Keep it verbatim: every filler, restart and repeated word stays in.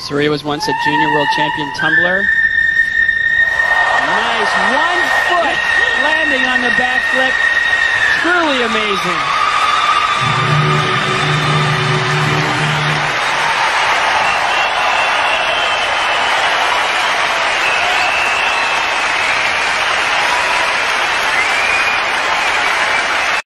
Surya was once a junior world champion tumbler. Nice one foot landing on the backflip. Truly amazing.